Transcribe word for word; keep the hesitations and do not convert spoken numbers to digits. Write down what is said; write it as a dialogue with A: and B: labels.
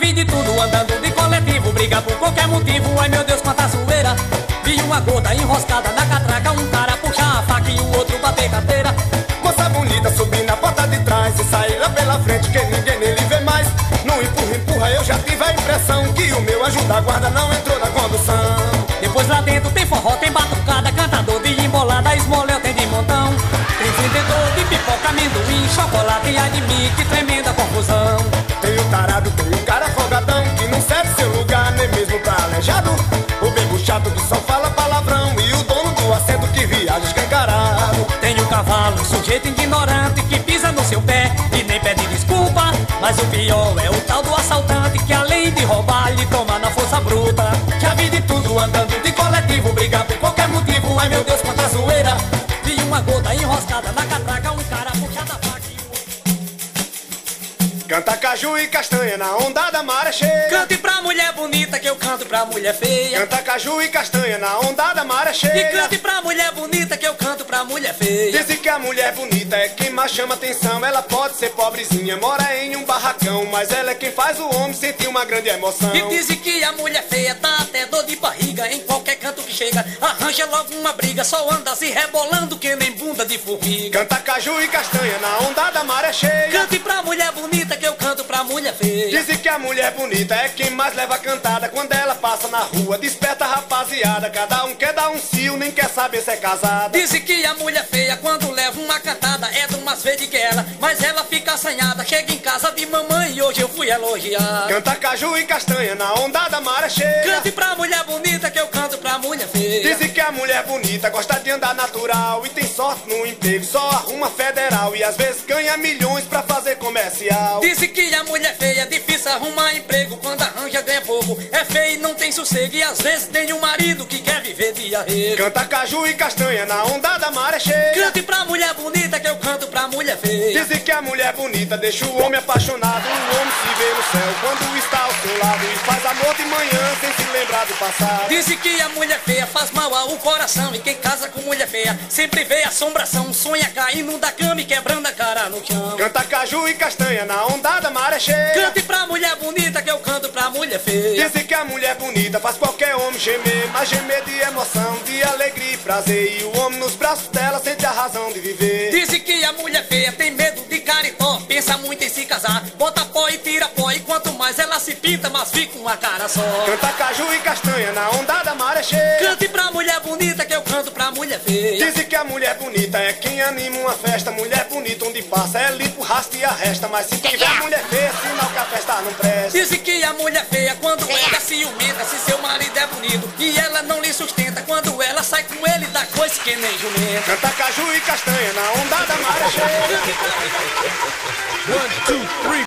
A: vi de tudo andando de coletivo, briga por qualquer motivo, ai meu Deus, quanta zoeira. Vi uma gota enroscada na catraca, um cara puxar a faca e o outro bater carteira.
B: Moça bonita subir na porta de trás e sair lá pela frente que ninguém nele vê mais. No empurra, empurra, eu já tive a impressão que o meu anjo da guarda não entrou na condução.
A: Depois lá dentro tem forró, tem batucada, cantador de embolada, esmoléu tem de montão. Tem vendedor de pipoca, amendoim, chocolate e ai de mim, que tremenda confusão.
B: Tem o tarado, tem o cara folgadão que não serve seu lugar nem mesmo pra aleijado. O bebo chato que só fala palavrão e o dono do assento que viaja escancarado.
A: Tem o cavalo, sujeito ignorante que pisa no seu pé e nem pede desculpa. Mas o pior é o tal do assaltante que além de roubar lhe toma na força bruta. Já vi de tudo andando de coletivo, brigar por qualquer motivo, ai meu Deus, quanta zoeira. Vi uma gota enroscada na catraca, um cara puxado a faca e o outro...
B: Canta caju e castanha na onda da maré cheia.
A: Cante pra mulher bonita que eu canto pra mulher feia.
B: Canta caju e castanha na onda da maré cheia.
A: E cante pra mulher bonita que eu canto pra mulher feia.
B: Dizem que a mulher bonita é quem mais chama atenção. Ela pode ser pobrezinha, mora em um barracão, mas ela é quem faz o homem sentir uma grande emoção.
A: E dizem que a mulher feia dá até dor de barriga em qualquer canto que chega. Arranja logo uma briga, só anda se rebolando que nem bunda de formiga.
B: Canta caju e castanha na onda da maré cheia.
A: Cante pra mulher bonita que eu canto pra mulher feia.
B: Dizem que a mulher bonita é quem mais leva a cantada. Quando ela passa na rua, desperta a rapaziada. Cada um quer dar um cio, nem quer saber se é casada.
A: Dizem que a mulher feia quando leva uma cantada é do mais verde que ela, mas ela fica assanhada. Chega em casa de mamãe e hoje eu fui elogiar.
B: Canta caju e castanha na onda da maré cheia.
A: Cante pra mulher bonita que eu canto pra mulher feia.
B: Dizem que a mulher bonita gosta de andar natural e tem sorte no emprego, só arruma federal e às vezes ganha milhões pra fazer comercial.
A: Dizem que a mulher feia é difícil arrumar emprego, quando arranja ganha pouco, é feio e não tem sossego e às vezes tem um marido que quer viver de arrego.
B: Canta caju e castanha na onda da maré cheia.
A: Cante pra mulher bonita que eu canto pra mulher feia.
B: Dizem que a mulher bonita deixa o homem apaixonado, o homem se vê no céu quando está ao seu lado e faz amor de manhã sem se lembrar do passado.
A: Dizem que a mulher feia faz mal ao coração e quem casa com mulher feia sempre vê assombração, sonha caindo da cama e quebrando a cara no chão.
B: Canta caju e castanha na onda da maré cheia.
A: Cante pra mulher bonita que eu canto pra mulher feia.
B: Dizem que a mulher bonita faz qualquer homem gemer, mas gemer de emoção, de alegria e prazer, e o homem nos braços dela sente a razão de viver.
A: Dizem que a mulher feia tem medo de caritó, pensa muito em se casar, bota pó e tira pó, e quanto mais ela se pinta, mais fica uma cara só.
B: Canta caju e castanha na onda da maré cheia.
A: Cante pra mulher bonita que eu canto pra mulher feia.
B: Dizem que a mulher bonita é quem anima uma festa, mulher bonita onde passa é limpo, rasta e arresta, mas se tiver mulher feia, sinal que a festa não presta.
A: Dizem que a mulher feia quando ela ciumenta, se seu marido é bonito e ela não lhe sustenta, quando ela sai com ele dá coisa que nem jumenta.
B: Canta caju e castanha na onda da maré cheia.
C: One, two, three,